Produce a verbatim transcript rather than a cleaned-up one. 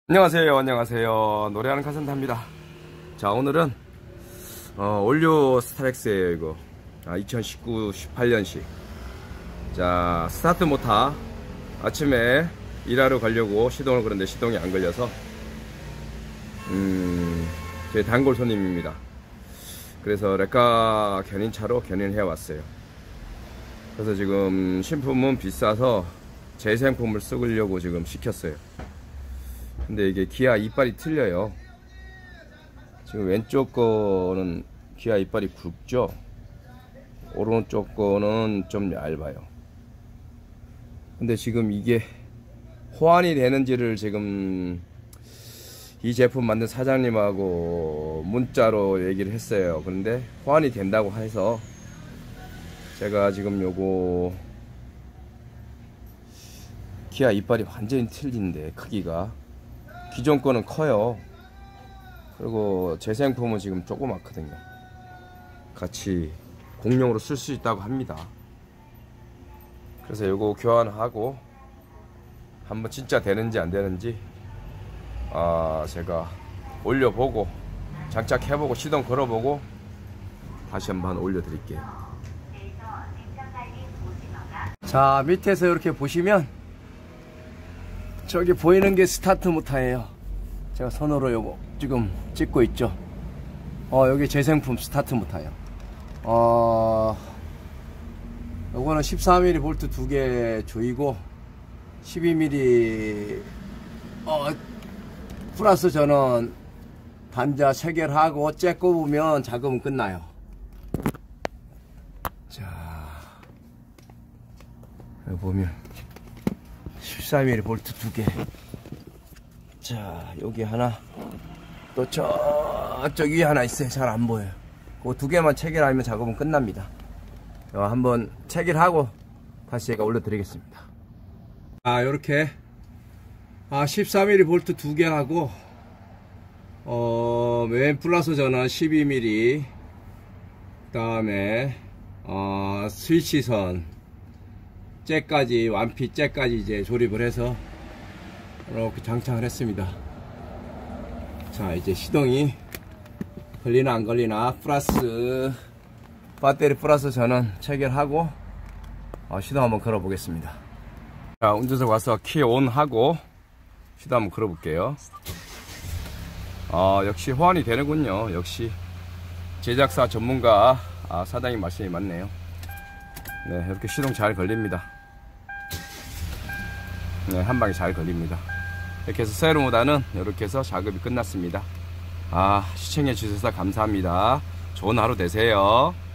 안녕하세요. 안녕하세요. 노래하는 카센터입니다. 자, 오늘은 어, 올류 스타렉스예요. 이거 아, 이천십구 십팔 년식. 자, 스타트 모터 아침에 일하러 가려고 시동을 걸었는데 시동이 안 걸려서 음, 제 단골 손님입니다. 그래서 레카 견인차로 견인해 왔어요. 그래서 지금 신품은 비싸서 재생품을 쓰려고 지금 시켰어요. 근데 이게 기아 이빨이 틀려요. 지금 왼쪽 거는 기아 이빨이 굵죠. 오른쪽 거는 좀 얇아요. 근데 지금 이게 호환이 되는지를 지금 이 제품 만든 사장님하고 문자로 얘기를 했어요. 그런데 호환이 된다고 해서 제가 지금 요거 기아 이빨이 완전히 틀린데 크기가 기존 거는 커요. 그리고 재생품은 지금 조그맣거든요. 같이 공용으로 쓸 수 있다고 합니다. 그래서 이거 교환하고 한번 진짜 되는지 안 되는지 아 제가 올려보고 장착해보고 시동 걸어보고 다시 한번 올려드릴게요. 자, 밑에서 이렇게 보시면 저기 보이는 게 스타트 모터예요. 제가 손으로 요거 지금 찍고 있죠. 어 여기 재생품 스타트 모터예요. 어 요거는 십사 밀리미터 볼트 두 개 조이고 십이 밀리미터 어 플러스 저는 단자 체결하고 잭 꼽으면 작업은 끝나요. 자, 여기 보면 십사 밀리미터 볼트 두 개. 자, 여기 하나, 또 저쪽 위에 하나 있어요. 잘 안 보여요. 그 두 개만 체결하면 작업은 끝납니다. 어, 한번 체결하고 다시 제가 올려드리겠습니다. 아, 요렇게 아, 십사 밀리미터 볼트 두 개 하고 어, 맨 플러스 전원 십이 밀리미터, 그 다음에 어, 스위치선 잭까지, 완피 잭까지 이제 조립을 해서 이렇게 장착을 했습니다. 자, 이제 시동이 걸리나 안 걸리나 플러스 배터리 플러스 전원 체결하고 어, 시동 한번 걸어 보겠습니다. 자, 운전석 와서 키 온 하고 시동 한번 걸어 볼게요. 아, 역시 호환이 되는군요. 역시 제작사 전문가 아, 사장님 말씀이 맞네요. 네, 이렇게 시동 잘 걸립니다. 네, 한 방에 잘 걸립니다. 이렇게 해서 세로모다는 이렇게 해서 작업이 끝났습니다. 아, 시청해 주셔서 감사합니다. 좋은 하루 되세요.